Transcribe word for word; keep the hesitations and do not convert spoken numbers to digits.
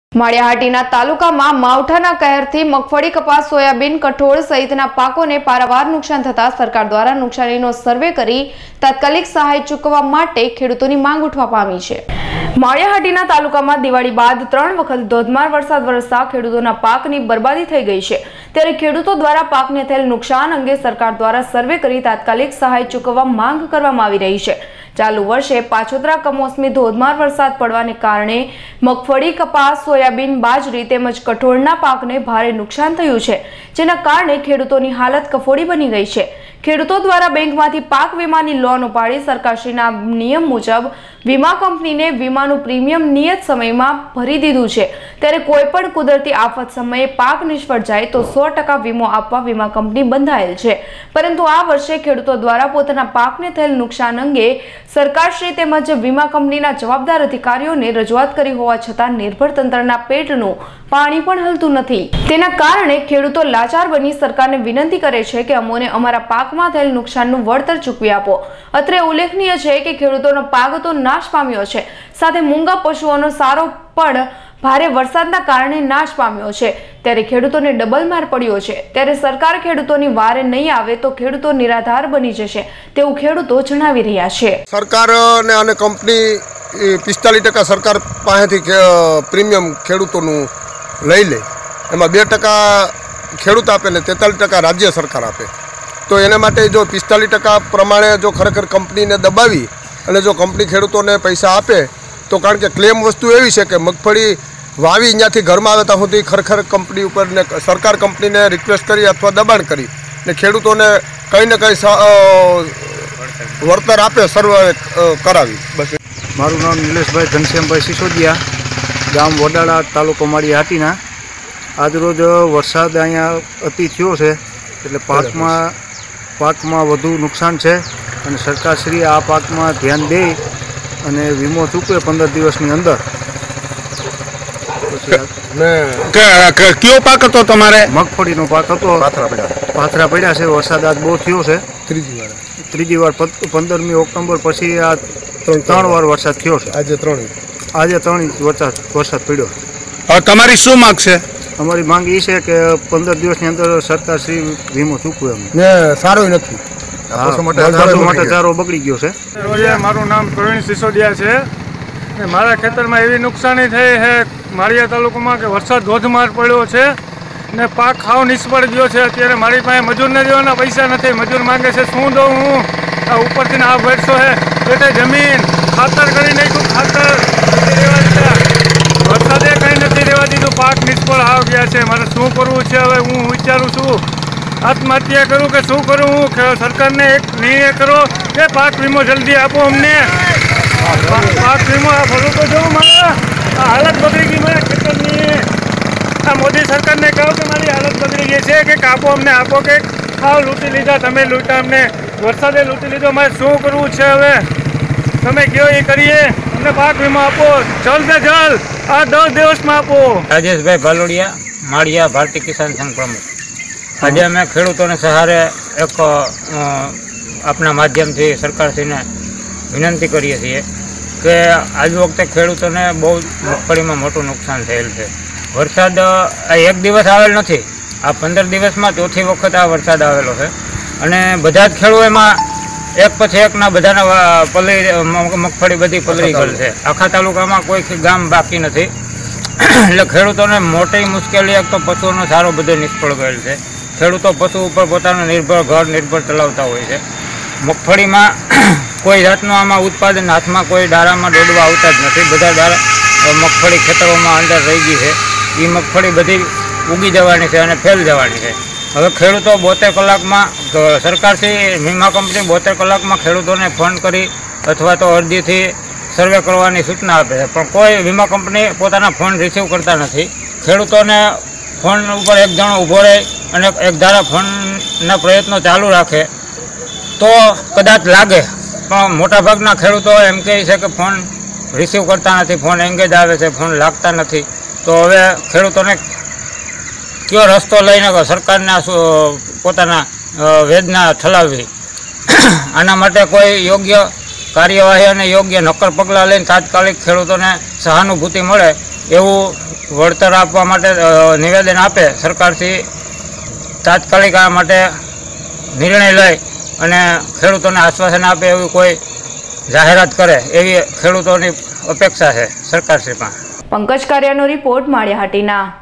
માળિયાહાટીના તાલુકામાં માવઠાના કહેરથી મગફળી, કપાસ, સોયાબીન, કઠોળ સહિતના પાકોને પારાવાર નુકસાન થતા સરકાર દ્વારા નુકસાનીનો સર્વે કરી તાત્કાલિક સહાય ચૂકવવા માટે ખેડૂતોની માંગ ઉઠવા પામી છે। માળિયાહાટીના તાલુકામાં દિવાળી બાદ ત્રણ વખત ધોધમાર વરસાદ વરસતા ખેડૂતોના પાકની બરબાદી થઈ ગઈ છે। ત્યારે ખેડૂતો દ્વારા પાકને થયેલ નુકસાન અંગે સરકાર દ્વારા સર્વે કરી તાત્કાલિક સહાય ચૂકવવા માંગ કરવામાં આવી રહી છે। ચાલુ વર્ષે પાછોતરા કમોસમી ધોધમાર વરસાદ પડવાને કારણે મગફળી, કપાસ, સોયાબીન, બાજરી તેમજ કઠોળના પાકને ભારે નુકસાન થયું છે, જેના કારણે ખેડૂતોની હાલત કફોડી બની ગઈ છે। ખેડૂતો દ્વારા બેંકમાંથી પાક વીમાની લોન ઉપાડી સરકારશ્રીના નિયમ મુજબ વીમા કંપનીને વીમાનું પ્રીમિયમ નિયત સમયમાં ભરી દીધું છે। ત્યારે કોઈપણ કુદરતી આફત સમયે પાક નિષ્ફળ જાય તો સો ટકા વીમો આપવા વીમા કંપની બંધાયેલ છે, પરંતુ આ વર્ષે ખેડૂતો દ્વારા પોતાના પાકને થયેલ નુકસાન અંગે સરકારશ્રી તેમજ વીમા કંપનીના જવાબદાર અધિકારીઓને રજૂઆત કરી હોવા છતાં નિર્ભર તંત્રના પેટનું પાણી પણ હલતું નથી। તેના કારણે ખેડૂતો લાચાર બની સરકારને વિનંતી કરે છે કે અમોને અમારા પાકમાં થયેલ નુકસાનનું વળતર ચૂકવી આપો। અત્રે ઉલ્લેખનીય છે કે ખેડૂતોનો પાક તો નાશ પામ્યો છે, સાથે મૂંગા પશુઓનો સારો પણ ભારે વરસાદના કારણે નાશ પામ્યો છે। ત્યારે ખેડૂતોને ડબલ માર પડ્યો છે। ત્યારે સરકાર ખેડૂતોની વારે નહીં આવે તો ખેડૂતો નિરાધાર બની જશે તેવું ખેડૂતો જણાવી રહ્યા છે। સરકાર અને કંપની પિસ્તાલીસ ટકા સરકાર પાસેથી પ્રીમિયમ ખેડૂતોનું લઈ લે, એમાં બે ટકા ખેડૂત આપે ને તેતાલીસ ટકા રાજ્ય સરકાર આપે। તો એના માટે જો પિસ્તાલીસ ટકા પ્રમાણે જો ખરેખર કંપનીને દબાવી અને જો કંપની ખેડૂતોને પૈસા આપે તો, કારણ કે ક્લેમ વસ્તુ એવી છે કે મગફળી વાવી ત્યાંથી ઘરમાં આવે ત્યાં સુધી ખરેખર કંપની ઉપર ને સરકાર કંપનીને રિક્વેસ્ટ કરી અથવા દબાણ કરી ને ખેડૂતોને કંઈ ને કંઈ વળતર આપે સર્વે કરાવી। બસ મારું નામ નિલેશભાઈ ઘનશ્યામભાઈ સિસોદિયા, ગામ વડાળા, તાલુકો માળિયાહાટીના। આજરોજ વરસાદ અહીંયા અતિ થયો છે એટલે પાકમાં પાકમાં વધુ નુકસાન છે અને સરકારશ્રી આ પાકમાં ધ્યાન દે અને વીમો ચૂકવે પંદર દિવસની અંદર। કયો પાક હતો તમારે? મગફળીનો પાક હતો। પાથરા પડ્યા પાથરા પડ્યા છે। વરસાદ આજ બહુ થયો છે, ત્રીજી વાર ત્રીજી વાર પંદરમી ઓક્ટોબર પછી આ ત્રણ વાર વરસાદ થયો છે। આજે ત્રણ આજે ત્રણ ઇંચ વરસાદ વરસાદ પડ્યો। હવે તમારી શું માંગ છે? અમારી માંગ એ છે કે પંદર દિવસની અંદર સરકારશ્રી વીમો ચૂકવે ને સારો નથી, માટે ચારો બગડી ગયો છે। મારું નામ પ્રવીણ સિસોદિયા છે। મારા ખેતરમાં એવી નુકસાની થઈ છે માળિયા તાલુકામાં કે વરસાદ ધોધમાર પડ્યો છે ને પાક ખાવ નિષ્ફળ ગયો છે। અત્યારે મારી પાસે મજૂરને દેવાના પૈસા નથી, મજૂર માંગે છે, શું દઉં હું? આ ઉપરથી આ વર્ષો છે એટલે જમીન ખાતર કરી નાખ્યું, ખાતર રહેવા દીધા, વરસાદે કંઈ નથી રહેવા દીધું, પાક નિષ્ફળ આવ ગયા છે। મારે શું કરવું છે? હવે હું વિચારું છું આત્મહત્યા કરું કે શું કરું હું? સરકારને એક નિર્ણય કરો કે પાક વીમો જલ્દી આપો અમને, પાક વીમો ભરું તો જો મારા આ હાલત બગડી ગઈ મારા ખેતરની। આ મોદી સરકારને કહો કે મારી હાલત બગડી ગઈ છે કે કાપો અમને, આપો કે ખાવ લૂંટી લીધા તમે, લૂંટા અમને, વરસાદે લૂંટી લીધો, મારે શું કરવું છે? હવે તમે કહો એ કરીએ, અમને પાક વીમો આપો જલ્દ से જલ્દ, આ દસ દિવસમાં આપો। રાજેશભાઈ ભાલોડિયા, માળિયા ભારતીય કિસાન સંઘ પ્રમુખ। આજે અમે ખેડૂતોને સહારે એક આપણા માધ્યમથી સરકારશ્રીને વિનંતી કરીએ છીએ કે આજ વખતે ખેડૂતોને બહુ મગફળીમાં મોટું નુકસાન થયેલ છે। વરસાદ એક દિવસ આવેલ નથી, આ પંદર દિવસમાં ચોથી વખત આ વરસાદ આવેલો છે અને બધા જ ખેડૂતો એમાં એક પછી એકના બધાના પલળી મગફળી બધી પલળી ગયેલ છે। આખા તાલુકામાં કોઈ ગામ બાકી નથી એટલે ખેડૂતોને મોટી મુશ્કેલી, એક તો પશુઓનો સારો બધો નિષ્ફળ ગયેલ છે। ખેડૂતો પશુ ઉપર પોતાનું નિર્ભર ઘર નિર્ભર ચલાવતા હોય છે। મગફળીમાં કોઈ જાતનું આમાં ઉત્પાદન હાથમાં કોઈ દારામાં દોડવા આવતા જ નથી, બધા દારા મગફળી ખેતરોમાં અંદર રહી ગઈ છે। એ મગફળી બધી ઉગી જવાની છે અને ફેલ જવાની છે। હવે ખેડૂતો બોતેર કલાકમાં સરકારથી વીમા કંપની બોતેર કલાકમાં ખેડૂતોને ફોન કરી અથવા તો અરજીથી સર્વે કરવાની સૂચના આપે છે, પણ કોઈ વીમા કંપની પોતાના ફોન રિસીવ કરતા નથી। ખેડૂતોને ફોન ઉપર એક જણો ઊભો રહે અને એક ધારા ફોનના પ્રયત્નો ચાલુ રાખે તો કદાચ લાગે, પણ મોટાભાગના ખેડૂતો એમ કહે છે કે ફોન રિસીવ કરતા નથી, ફોન એંગેજ આવે છે, ફોન લાગતા નથી। તો હવે ખેડૂતોને કયો રસ્તો લઈને સરકારને પોતાના વેદના ઠલાવવી, આના માટે કોઈ યોગ્ય કાર્યવાહી અને યોગ્ય નક્કર પગલાં લઈને તાત્કાલિક ખેડૂતોને સહાનુભૂતિ મળે એવું વળતર આપવા માટે અ, નિવેદન આપે, સરકારથી તાત્કાલિક આ માટે નિર્ણય લઈ અને ખેડૂતોને આશ્વાસન આપે એવી કોઈ જાહેરાત કરે એવી ખેડૂતોની અપેક્ષા છે સરકારશ્રી પાસે. પંકજ કારિયાનો રિપોર્ટ માળિયાહાટીના.